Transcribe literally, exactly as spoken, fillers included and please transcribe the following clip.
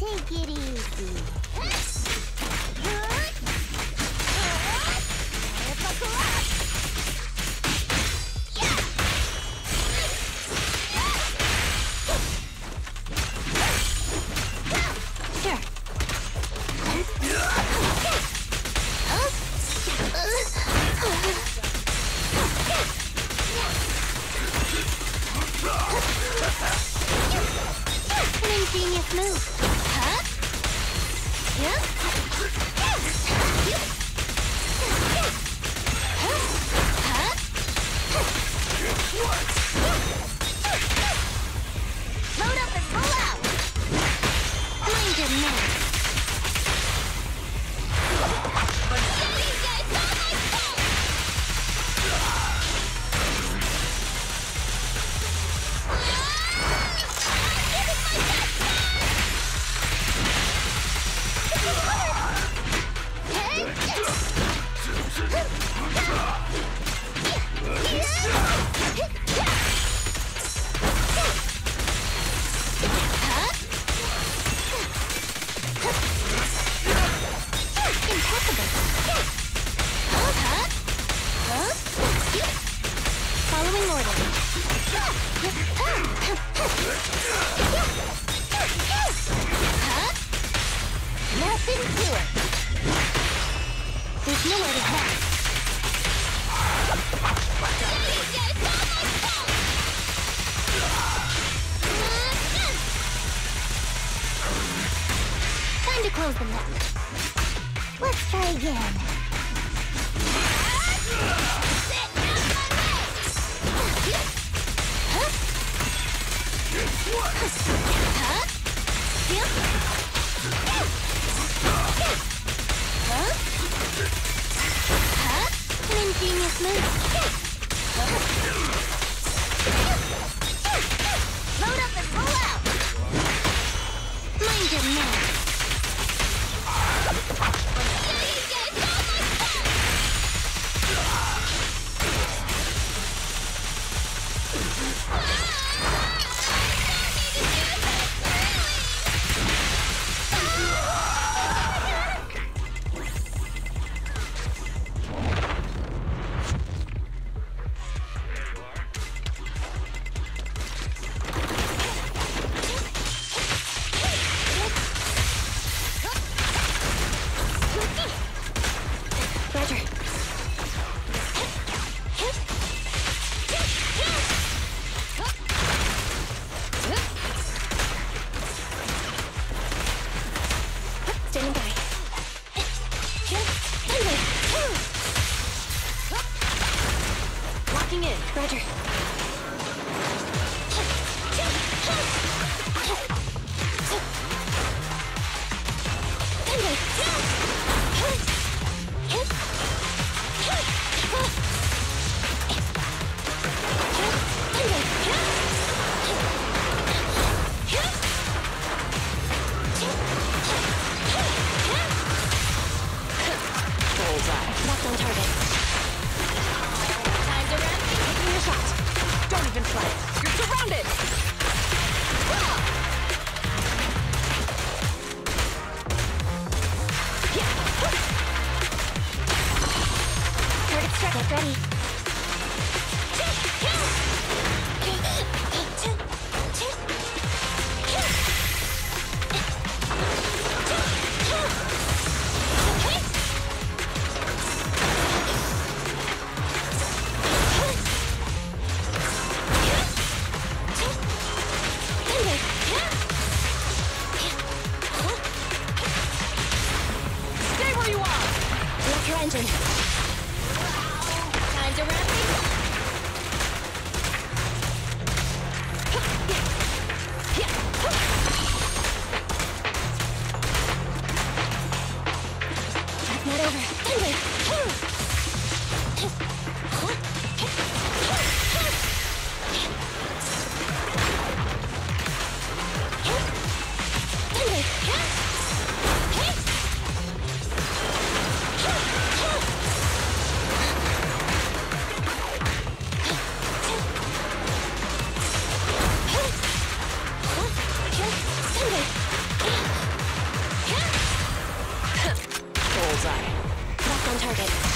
Take it easy. Ingenious move. Huh? Yeah? Huh? Load up and roll out. Mind your man. Following order. Nothing to it. There's nowhere to hide. Time to close the net. Let's try again. Huh? Yeah? Huh? Huh? An ingenious move. Load up and roll out. Mind your man. Standing by. Locking in. Roger. Locked on target. Time to run. Taking a shot. Don't even try it. You're surrounded. Target struck. Get ready. Engine. Time to ramp it. That's not over. target.